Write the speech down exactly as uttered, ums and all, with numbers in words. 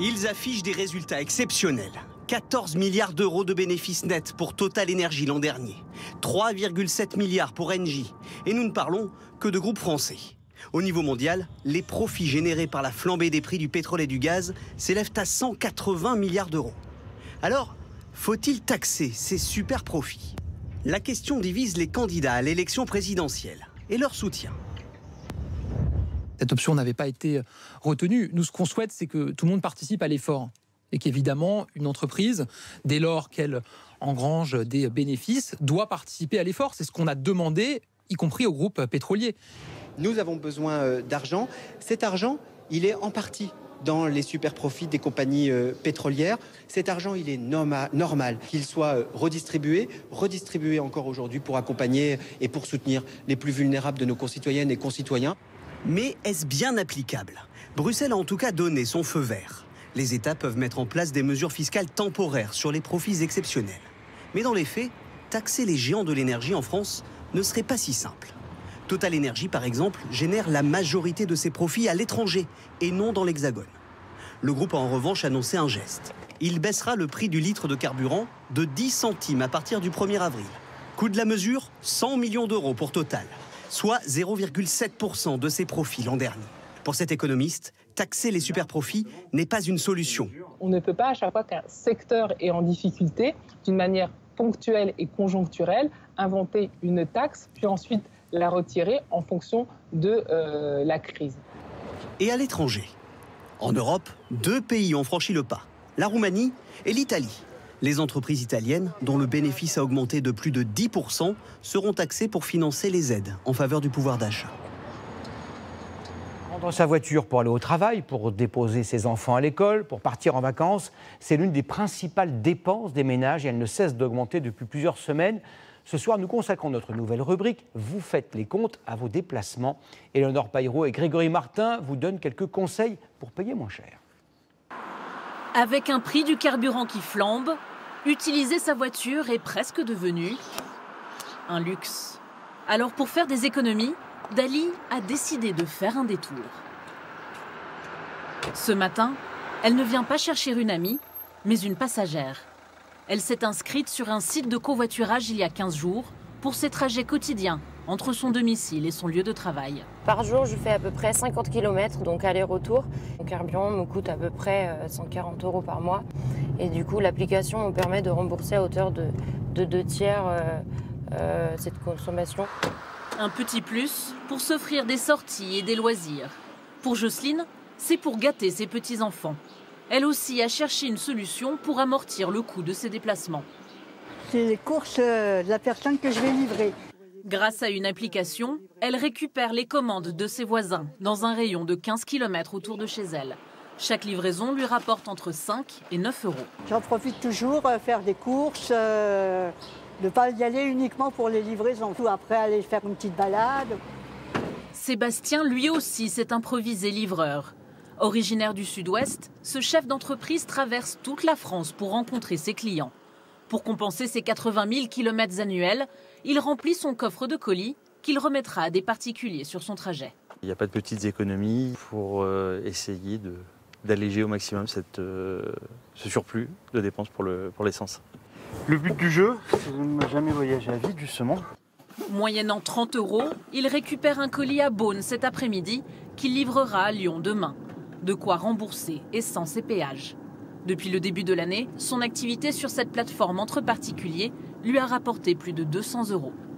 Ils affichent des résultats exceptionnels. quatorze milliards d'euros de bénéfices nets pour Total Energy l'an dernier. trois virgule sept milliards pour Engie. Et nous ne parlons que de groupes français. Au niveau mondial, les profits générés par la flambée des prix du pétrole et du gaz s'élèvent à cent quatre-vingts milliards d'euros. Alors, faut-il taxer ces super profits? La question divise les candidats à l'élection présidentielle et leur soutien. Cette option n'avait pas été retenue. Nous, ce qu'on souhaite, c'est que tout le monde participe à l'effort. Et qu'évidemment, une entreprise, dès lors qu'elle engrange des bénéfices, doit participer à l'effort. C'est ce qu'on a demandé, y compris au groupe pétrolier. Nous avons besoin d'argent. Cet argent, il est en partie dans les super profits des compagnies euh, pétrolières. Cet argent, il est norma normal qu'il soit euh, redistribué, redistribué encore aujourd'hui pour accompagner et pour soutenir les plus vulnérables de nos concitoyennes et concitoyens. Mais est-ce bien applicable? Bruxelles a en tout cas donné son feu vert. Les États peuvent mettre en place des mesures fiscales temporaires sur les profits exceptionnels. Mais dans les faits, taxer les géants de l'énergie en France ne serait pas si simple. Total Energy, par exemple, génère la majorité de ses profits à l'étranger et non dans l'Hexagone. Le groupe a en revanche annoncé un geste. Il baissera le prix du litre de carburant de dix centimes à partir du premier avril. Coût de la mesure, cent millions d'euros pour Total, soit zéro virgule sept pour cent de ses profits l'an dernier. Pour cet économiste, taxer les super-profits n'est pas une solution. On ne peut pas, à chaque fois qu'un secteur est en difficulté, d'une manière ponctuelle et conjoncturelle, inventer une taxe, puis ensuite la retirer en fonction de euh, la crise. Et à l'étranger? En Europe, deux pays ont franchi le pas, la Roumanie et l'Italie. Les entreprises italiennes, dont le bénéfice a augmenté de plus de dix pour cent, seront taxées pour financer les aides en faveur du pouvoir d'achat. Prendre sa voiture pour aller au travail, pour déposer ses enfants à l'école, pour partir en vacances, c'est l'une des principales dépenses des ménages et elle ne cesse d'augmenter depuis plusieurs semaines. Ce soir, nous consacrons notre nouvelle rubrique « Vous faites les comptes à vos déplacements ». Éléonore Paillereau et Grégory Martin vous donnent quelques conseils pour payer moins cher. Avec un prix du carburant qui flambe, utiliser sa voiture est presque devenu un luxe. Alors pour faire des économies, Dali a décidé de faire un détour. Ce matin, elle ne vient pas chercher une amie, mais une passagère. Elle s'est inscrite sur un site de covoiturage il y a quinze jours pour ses trajets quotidiens entre son domicile et son lieu de travail. Par jour, je fais à peu près cinquante kilomètres, donc aller-retour. Mon carburant me coûte à peu près cent quarante euros par mois. Et du coup, l'application me permet de rembourser à hauteur de, de deux tiers euh, euh, cette consommation. Un petit plus pour s'offrir des sorties et des loisirs. Pour Jocelyne, c'est pour gâter ses petits-enfants. Elle aussi a cherché une solution pour amortir le coût de ses déplacements. C'est les courses de la personne que je vais livrer. Grâce à une application, elle récupère les commandes de ses voisins dans un rayon de quinze kilomètres autour de chez elle. Chaque livraison lui rapporte entre cinq et neuf euros. J'en profite toujours, euh, faire des courses, euh, de ne pas y aller uniquement pour les livraisons. Tout après, aller faire une petite balade. Sébastien, lui aussi, s'est improvisé livreur. Originaire du Sud-Ouest, ce chef d'entreprise traverse toute la France pour rencontrer ses clients. Pour compenser ses quatre-vingt mille kilomètres annuels, il remplit son coffre de colis qu'il remettra à des particuliers sur son trajet. Il n'y a pas de petites économies pour euh, essayer de, d'alléger au maximum cette, euh, ce surplus de dépenses pour, le, pour l'essence. Le but du jeu, c'est de ne jamais voyager à vide, justement. Moyennant trente euros, il récupère un colis à Beaune cet après-midi qu'il livrera à Lyon demain. De quoi rembourser essence et péage. Depuis le début de l'année, son activité sur cette plateforme entre particuliers lui a rapporté plus de deux cents euros.